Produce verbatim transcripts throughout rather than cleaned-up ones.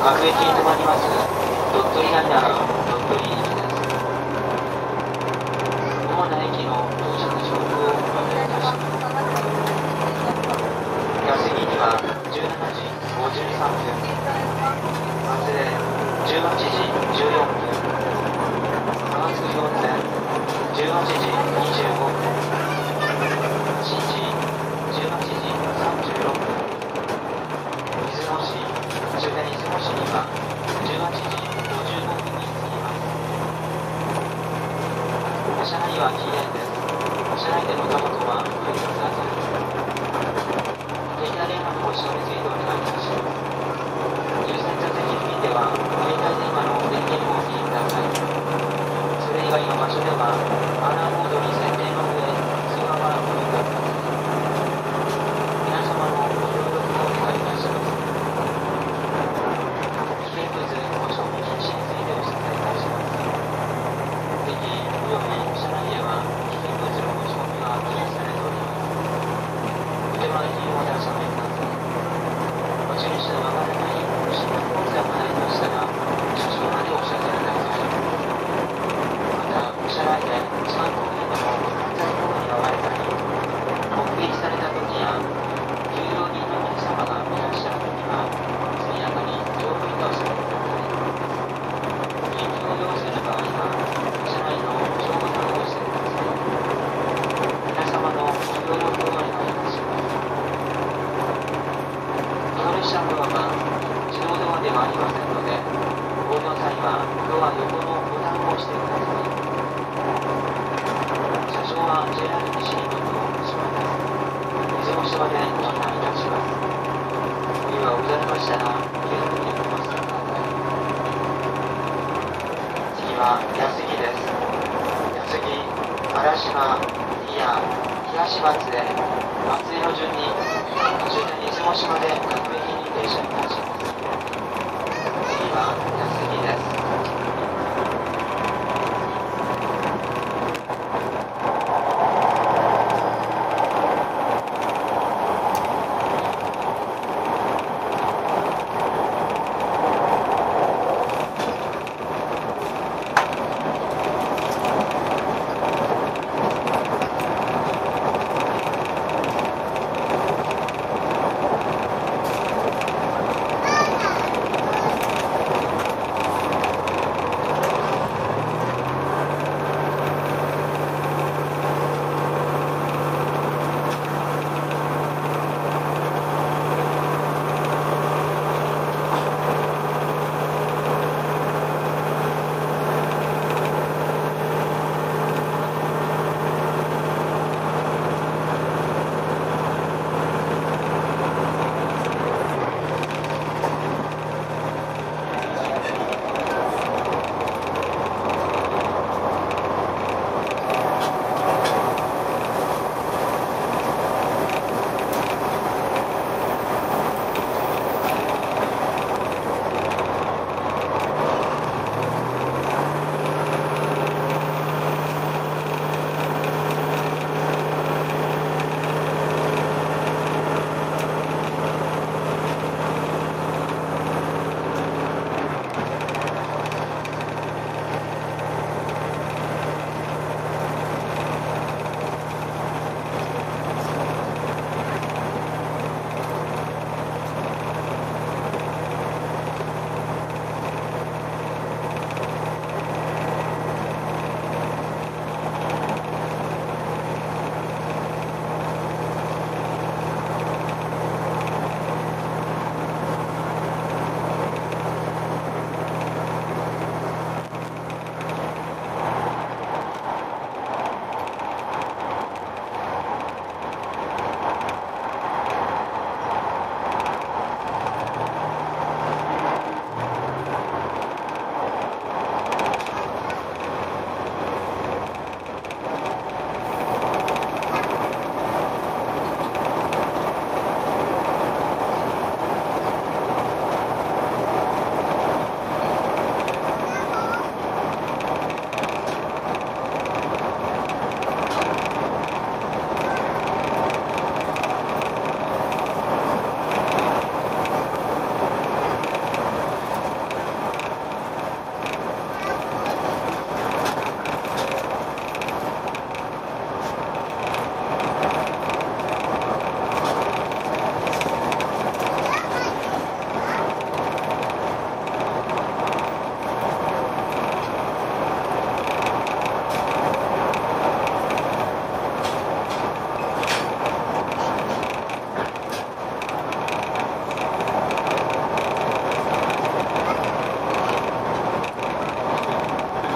各駅に停まります鳥取ライナー鳥取行きです。主な駅の到着時刻をお伝えいたします。安来にはじゅうしちじごじゅうさんぷん、松江じゅうはちじじゅうよんぷん、浜津温泉じゅうはちじにじゅうごふん、新地じゅうはちじさんじゅうろっぷん、出雲市終点出雲市にはじゅうはちじごじゅうごふんに着きます。車内は禁煙です。車内でのタバコはおやめください。携帯電話のご使用についてお願いいたします。優先座席付近では携帯電話の電源をお切りください。それ以外の場所ではマナーモードに設定の上、通話はご遠慮ください。皆様のご協力をお願いいたします。危険物ご賞味禁止についてお伝えいたします。駅および車内では危険物の持ち込みは禁止されております。お手前にお出しゃべりください。持ち主の分からない不審なコースが離れましたら、車掌までお知らせください。また、車内でスマートフォンなどの犯罪行為に遭われたり、目撃された時や、有料人の皆様がいらっしゃる時は、速やかに乗務員とお知らせください。緊急を要する場合は、車内の消防団をしてください。皆様のご協力をお願いいたします。この列車のドアは自動ドアではありませんので、降りの際はドア横のボタンを押してください。車掌は ジェイアール 西日本の島です。出雲市までご案内いたします。お湯はございましたら、気軽にお待ちください。次は安来です。安来、嵐島、祖谷、東松江、松江の順に終点出雲市まで各駅に停車いたします。次は安来です。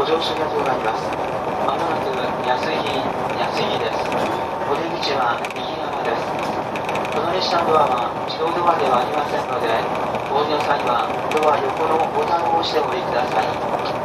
ご乗車がとなります。まもなく安井、安井です。お出口は右側です。この列車のドアは自動ドアではありませんので、お降りの際はドア横のボタンを押してお降りください。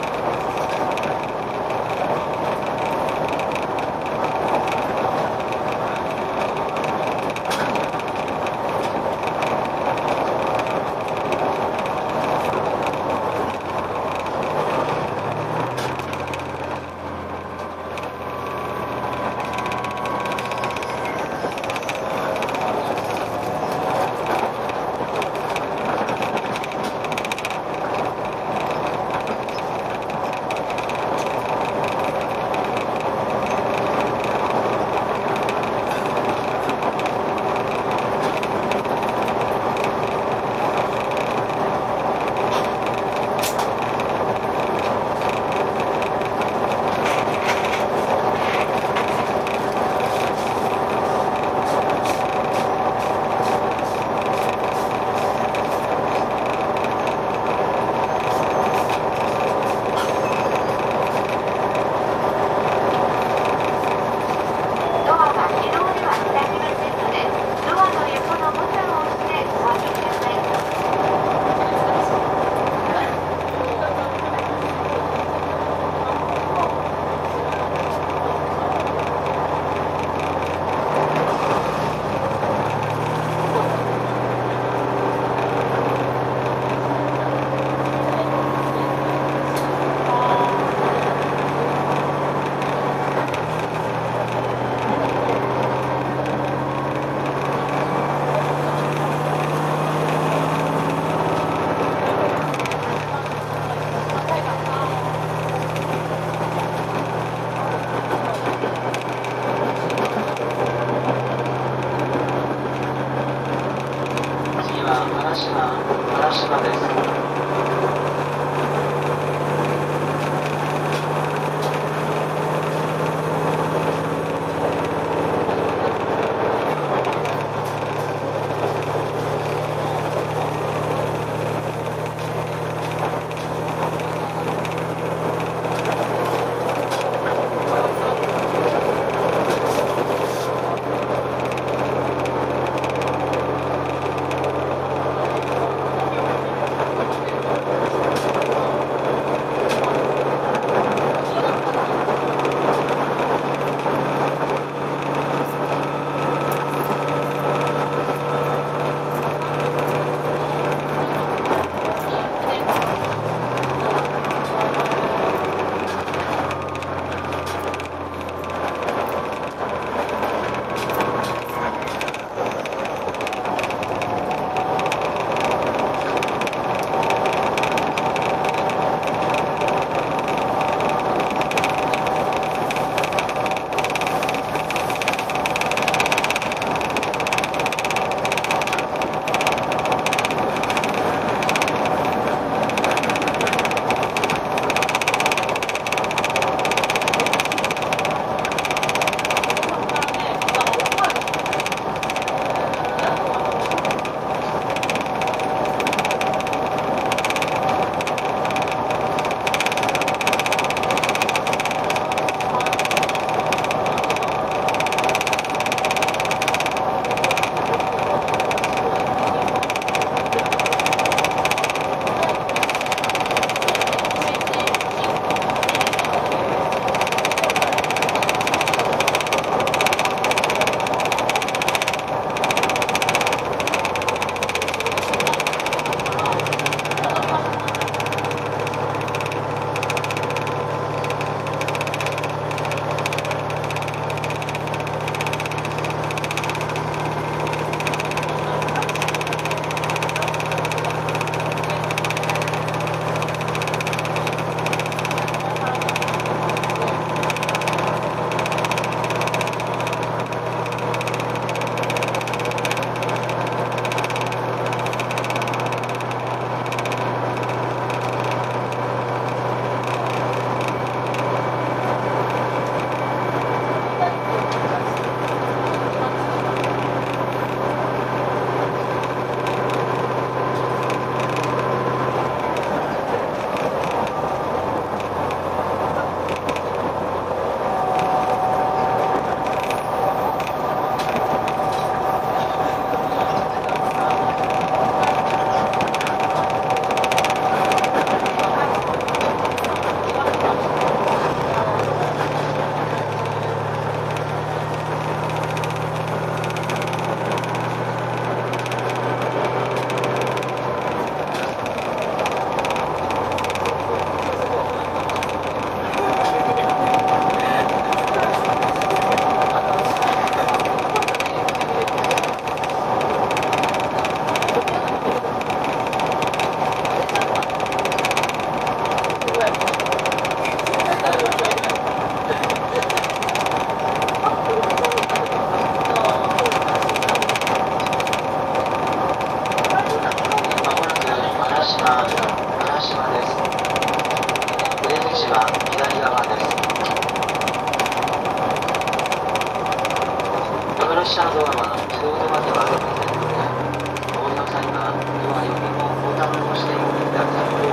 まではありませんので、お降りの際はドアよりもボタンを押してお降りください。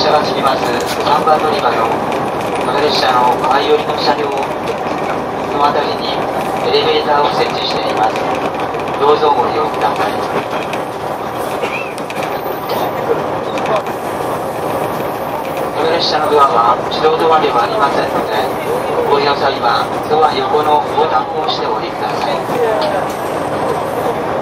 車が着きますさんばん乗り場の各列車の前寄りの車両のあたりにエレベーターを設置しています。どうぞご利用ください。各列車のドアは自動ドアではありませんので、お降りの際はドア横のボタンを押してお降りください。